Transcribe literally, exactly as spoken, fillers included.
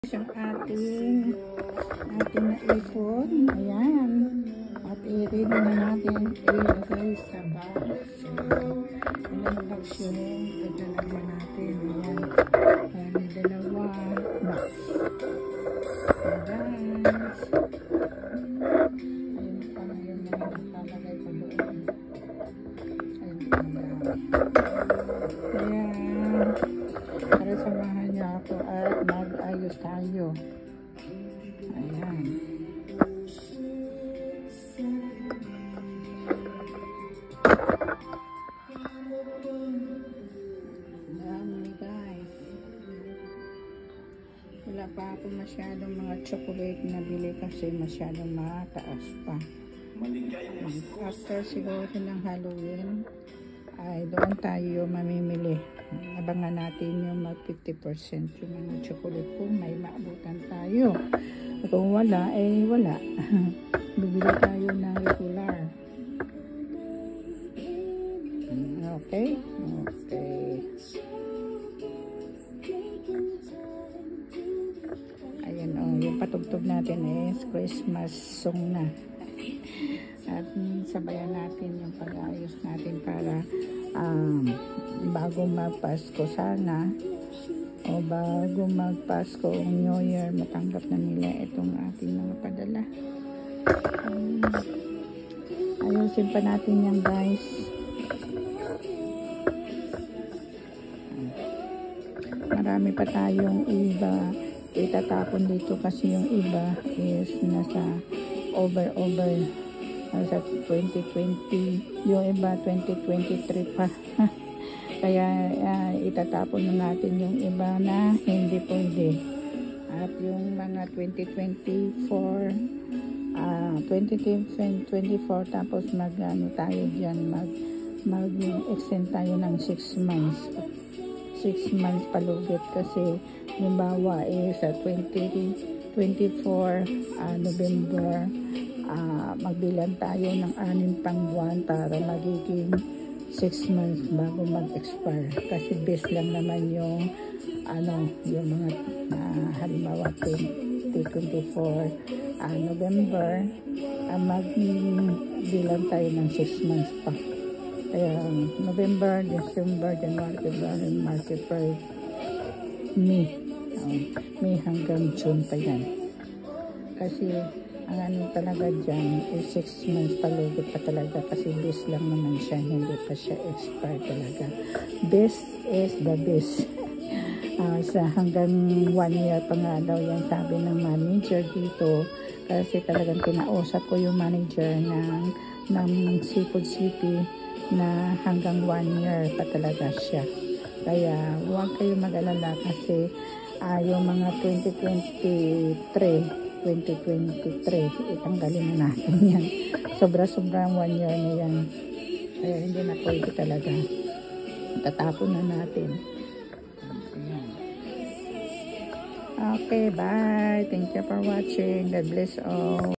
Yung ating ating naipon. Ayan. At i-ready na natin ilagay sa box. Ayan box yung ilalagay natin. Ayan. Ayan yung dalawa box. Ayan. Ayan pa na yung mga nakalagay pa doon. Ayan pa. Ayan. Para samahan niya ako at mag-ayos tayo. Ayan. Dami guys. Wala pa ako masyadong mga chocolate na bili kasi masyadong mataas pa. After siguro ng Halloween ay doon tayo mamimili. Abangan natin yung mag fifty percent yung mga chocolate kung may maabutan tayo. Kung wala, eh wala. Bibili tayo ng regular. Okay? Okay. Ayan o, oh, yung patugtog natin is Christmas song na. At sabayan natin yung pag-ayos natin para um, bago magpasko sana o bago magpasko o New Year matanggap na nila itong ating mga padala. Um, ayusin pa natin yan guys. Marami pa tayong iba itatapon dito kasi yung iba is nasa over over nasa twenty twenty, yung iba twenty twenty-three pa. Kaya uh, itatapon na natin yung iba na hindi pwede. At yung mga twenty twenty-four, uh, twenty twenty-four tapos mag ano tayo diyan, mag mag extend tayo ng six months. six months palugit kasi yung bawa is sa twenty twenty-four uh, November uh, magbilang tayo ng anim pang buwan para magiging six months bago mag-expire kasi base lang naman yung ano yung mga uh, halimbawa twenty twenty-four uh, November uh, magbilang tayo ng six months pa. Kaya November, December, January, February, March, April, May. Uh, May hanggang June pa yan. Kasi ang ano talaga dyan is six months palugit pa talaga kasi best lang naman siya. Hindi pa siya expire talaga. Best is the best. Uh, sa hanggang one year pa nga daw yan sabi ng manager dito. Kasi talagang kinausap ko yung manager ng, ng Seafood City na hanggang one year pa talaga siya. Kaya huwag kayo mag-alala kasi uh, yung mga twenty twenty-three twenty twenty-three itanggalin na natin yan. Sobra-sobrang one year na yan. Kaya hindi na pwede talaga. Tatapon na natin. Ayan. Okay, bye. Thank you for watching. God bless all.